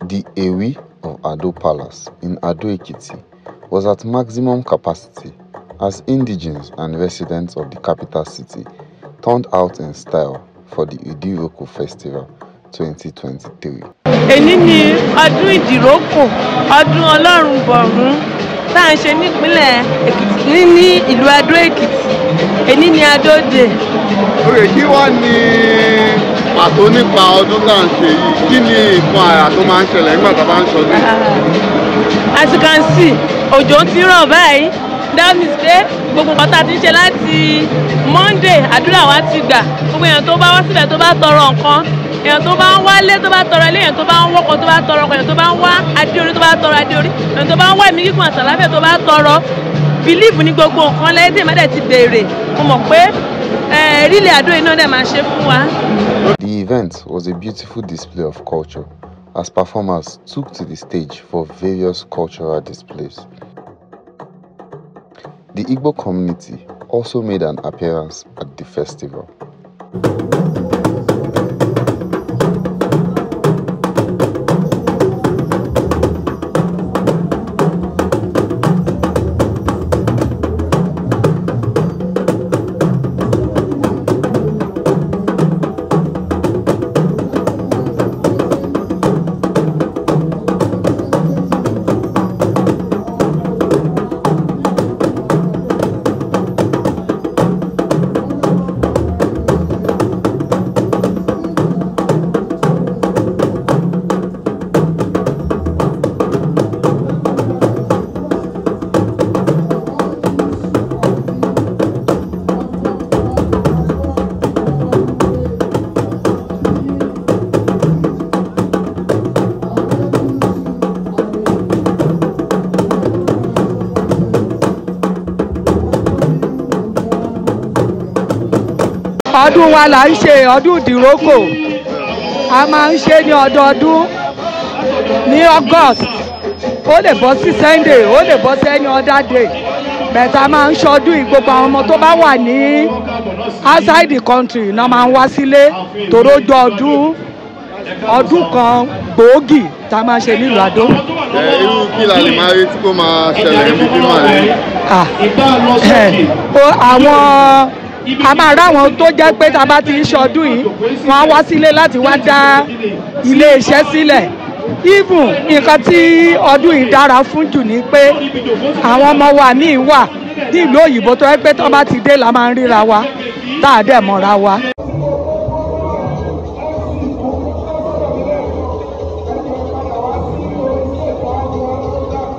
The Ewi of Ado Palace in Ado Ekiti was at maximum capacity as indigenes and residents of the capital city turned out in style for the Udiroko Festival 2023. Èní ni ọdún Udiroko, ọdún Ọlọ́run bọ̀rún tá à ń ṣe nípínlẹ̀ Ekiti ní ìlú Ado Ekiti. Èní ni Ado Day. Oye, kí wá ní pàtó nípa ọdún tá à ń ṣe yìí? Kí ni nǹkan àrà tó máa ń ṣẹlẹ̀ nígbà tá a bá ń ṣọdún? As you can see, òjò ti rọ̀ báyìí. That means pé gbogbo nǹkan tá a ti ń ṣe láti Monday àdúrà wa ti gbà. Gbogbo èèyàn tó bá wá síbẹ̀ tó bá tọrọ nǹkan, èèyàn tó bá ń wálé tó bá tọrọ ilé, èèyàn tó bá ń wọ́kọ̀ tó bá tọrọ ọkọ̀, èèyàn tó bá ń wá adé orí tó bá tọrọ adé orí, èèyàn tó bá ń wá ẹ̀mí gígùn àtàlàfíà tó bá tọrọ. Believe ní gbogbo nǹkan lẹ́yìn tí èèyàn dẹ̀ ti béèrè. Mo mọ̀ pé really Ado yìí náà dẹ̀ máa ṣe fún wa. The event was a beautiful display of culture as performers took to the stage for various cultural displays. The Igbo community also made an appearance at the festival. Ọdún wa là ń ṣe ọdún Udiroko. A máa ń ṣe ní ọdọọdún ní August. Ó lè bọ́ sí Sunday, ó lè bọ́ sí any other day. Bẹ̀tà máa ń ṣọdún yìí, gbogbo àwọn ọmọ tó bá wà ní outside the country náà máa ń wá sílé torójọ ọdún kan gbòógì tá a máa ṣe nílùú Ado. Irú kí la lè máa rí tí kò máa ṣẹlẹ̀ ní bíbí màlẹ́? Àwọn a máa ráwọn tó jẹ́ pé tá a bá ti ń ṣọdún yìí wọ́n á wá sílé láti wá dá ilé iṣẹ́ sílẹ̀. Even nǹkan tí ọdún yìí dára fún jù ni pé àwọn ọmọ wa míì wà ní ìlú òyìnbó tó jẹ́ pé tó bá ti dé la máa ń ríra wa tá a dẹ̀ mọ́ra wa.